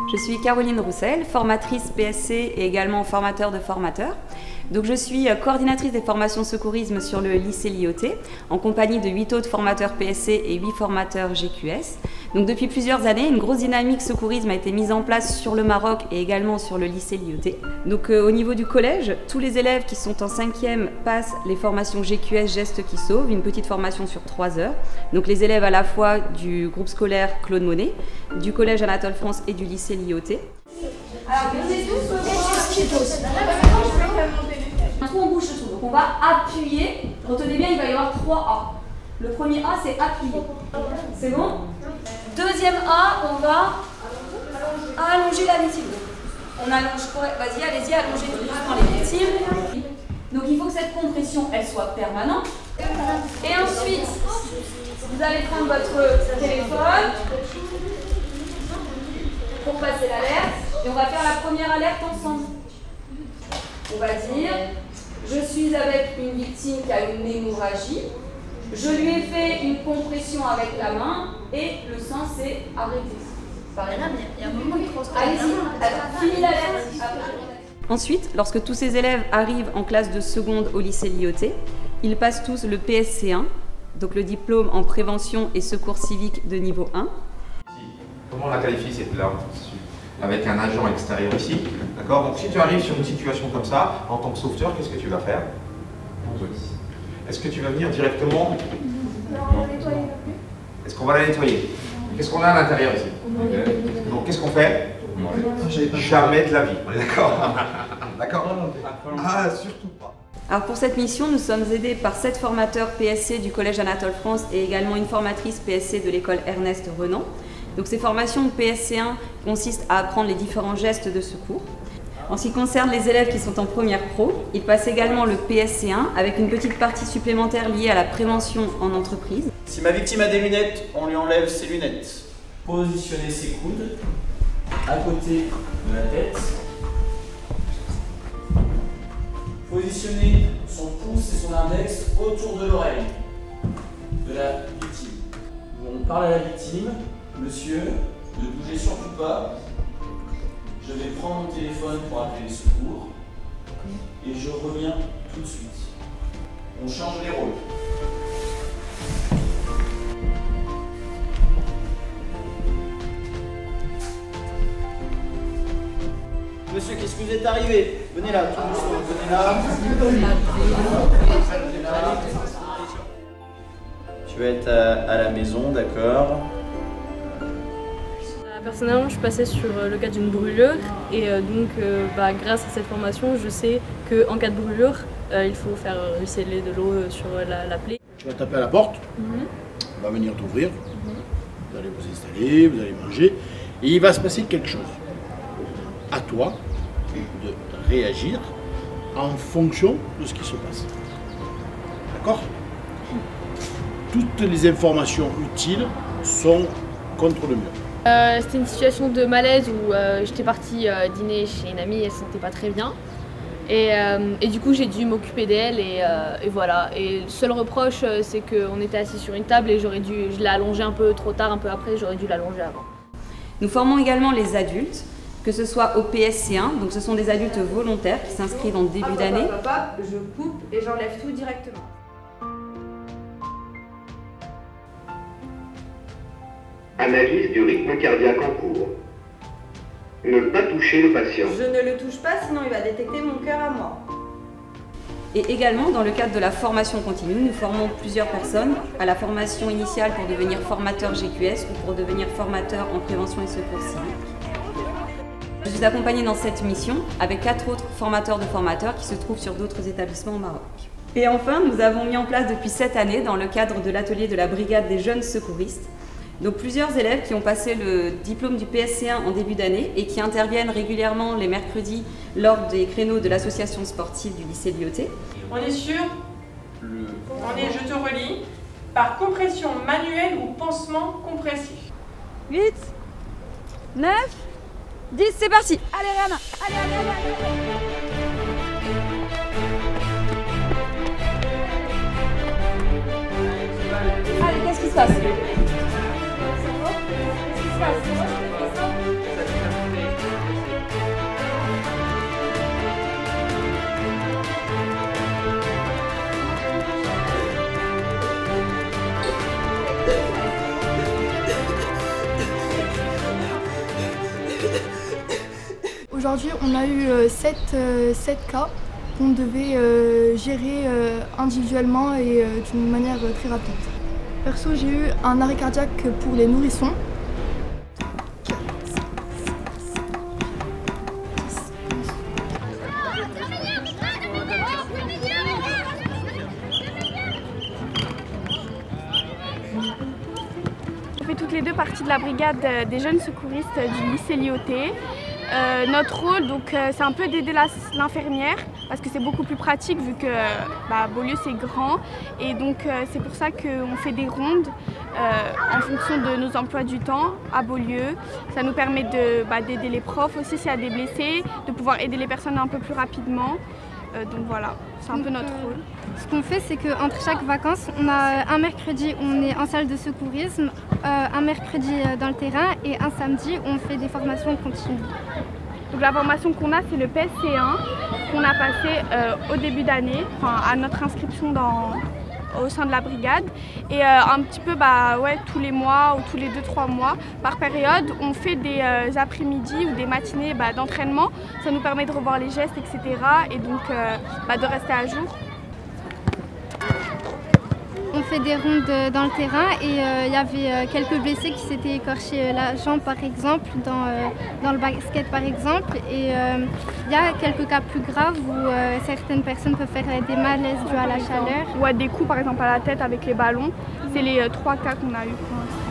Je suis Caroline Roussel, formatrice PSC et également formateur de formateurs. Donc je suis coordinatrice des formations secourisme sur le lycée Lyautey, en compagnie de 8 autres formateurs PSC et 8 formateurs GQS. Donc depuis plusieurs années, une grosse dynamique secourisme a été mise en place sur le Maroc et également sur le lycée Lyautey. Donc au niveau du collège, tous les élèves qui sont en 5e passent les formations GQS Gestes qui sauvent, une petite formation sur 3 heures. Donc les élèves à la fois du groupe scolaire Claude Monet, du collège Anatole France et du lycée Lyautey. Alors, on est tous un trou en bouche le trou. Donc on va appuyer. Retenez bien, il va y avoir 3 A. Le premier A, c'est appuyer. C'est bon? Deuxième A, on va allonger la victime. On allonge, vas-y, allez-y, allongez tout doucement les victimes. Donc il faut que cette compression, elle soit permanente. Et ensuite, vous allez prendre votre téléphone pour passer l'alerte. Et on va faire la première alerte ensemble. On va dire, je suis avec une victime qui a une hémorragie. Je lui ai fait une compression avec la main et le sang s'est arrêté. Il y a un moment de trop. Allez-y, fini l'alerte. Ensuite, lorsque tous ces élèves arrivent en classe de seconde au lycée Lyautey, ils passent tous le PSC1, donc le diplôme en prévention et secours civique de niveau 1. Comment on la qualifie cette là avec un agent extérieur ici, d'accord? Donc si tu arrives sur une situation comme ça, en tant que sauveteur, qu'est-ce que tu vas faire? Est-ce que tu vas venir directement? Non, on va nettoyer. Est-ce qu'on va la nettoyer? Qu'est-ce qu'on a à l'intérieur ici? Donc qu'est-ce qu'on fait? Jamais de la vie, on est d'accord? D'accord? Ah, surtout pas. Alors pour cette mission, nous sommes aidés par 7 formateurs PSC du collège Anatole France et également une formatrice PSC de l'école Ernest Renan. Donc ces formations PSC1 consistent à apprendre les différents gestes de secours. En ce qui concerne les élèves qui sont en première pro, ils passent également le PSC1 avec une petite partie supplémentaire liée à la prévention en entreprise. Si ma victime a des lunettes, on lui enlève ses lunettes. Positionnez ses coudes à côté de la tête. Positionnez son pouce et son index autour de l'oreille de la victime. On parle à la victime. Monsieur, ne bougez surtout pas. Je vais prendre mon téléphone pour appeler les secours. Et je reviens tout de suite. On change les rôles. Monsieur, qu'est-ce qui vous est arrivé? Venez là, tout doucement, venez là. Tu vas être à la maison, d'accord? Personnellement, je passais sur le cas d'une brûlure et donc grâce à cette formation, je sais qu'en cas de brûlure, il faut faire ruisseler de l'eau sur la plaie. Tu vas taper à la porte, on va venir t'ouvrir, vous allez vous installer, vous allez manger et il va se passer quelque chose. À toi de réagir en fonction de ce qui se passe. D'accord? Toutes les informations utiles sont contre le mur. C'était une situation de malaise où j'étais partie dîner chez une amie et elle se sentait pas très bien. Et du coup j'ai dû m'occuper d'elle et voilà. Et le seul reproche c'est qu'on était assis sur une table et je l'ai allongée un peu trop tard, un peu après, j'aurais dû l'allonger avant. Nous formons également les adultes, que ce soit au PSC1, donc ce sont des adultes volontaires qui s'inscrivent en début d'année. Je coupe et j'enlève tout directement. Analyse du rythme cardiaque en cours. Ne pas toucher le patient. Je ne le touche pas, sinon il va détecter mon cœur à moi. Et également, dans le cadre de la formation continue, nous formons plusieurs personnes à la formation initiale pour devenir formateur GQS ou pour devenir formateur en prévention et secours civique. Je suis accompagnée dans cette mission avec 4 autres formateurs de formateurs qui se trouvent sur d'autres établissements au Maroc. Et enfin, nous avons mis en place depuis cette année, dans le cadre de l'atelier de la brigade des jeunes secouristes, donc plusieurs élèves qui ont passé le diplôme du PSC1 en début d'année et qui interviennent régulièrement les mercredis lors des créneaux de l'association sportive du lycée Lyautey. On est sûr, je te relis, par compression manuelle ou pansement compressif. 8, 9, 10, c'est parti. Allez Rihanna, allez. Allez, qu'est-ce qui se passe? Qu'est-ce qui se passe? Aujourd'hui, on a eu 7 cas qu'on devait gérer individuellement et d'une manière très rapide. Perso, j'ai eu un arrêt cardiaque pour les nourrissons. On fait toutes les deux partie de la brigade des jeunes secouristes du lycée Lyautey. Notre rôle, c'est un peu d'aider l'infirmière parce que c'est beaucoup plus pratique vu que Beaulieu c'est grand et donc c'est pour ça qu'on fait des rondes en fonction de nos emplois du temps à Beaulieu. Ça nous permet d'aider les profs aussi s'il y a des blessés, de pouvoir aider les personnes un peu plus rapidement. Donc voilà, c'est un peu notre rôle. Ce qu'on fait, c'est qu'entre chaque vacances, on a un mercredi où on est en salle de secourisme, un mercredi dans le terrain et un samedi où on fait des formations continues. Donc la formation qu'on a, c'est le PSC1 qu'on a passé au début d'année, à notre inscription au sein de la brigade. Et un petit peu tous les mois ou tous les 2-3 mois, par période, on fait des après-midi ou des matinées d'entraînement. Ça nous permet de revoir les gestes, etc. et donc de rester à jour. On fait des rondes dans le terrain et il y avait quelques blessés qui s'étaient écorchés la jambe par exemple, dans le basket par exemple. Et il y a quelques cas plus graves où certaines personnes peuvent faire des malaises dus à la chaleur. Ou à des coups par exemple à la tête avec les ballons. C'est les 3 cas qu'on a eu pour l'instant.